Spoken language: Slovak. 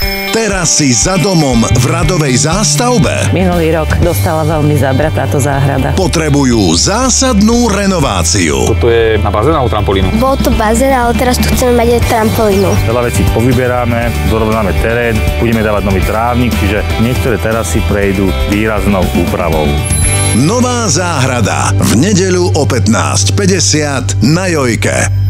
Terasy za domom v radovej zástavbe Minulý rok dostala veľmi zábrat táto záhrada. potrebujú zásadnú renováciu. Toto je na bazén alebo trampolínu? Bol to bazén, ale teraz tu chceme mať aj trampolínu. Veľa vecí povyberáme, dorovnáme terén, budeme dávať nový trávnik, čiže niektoré terasy prejdú výraznou úpravou. Nová záhrada v nedeľu o 15:50 na Jojke.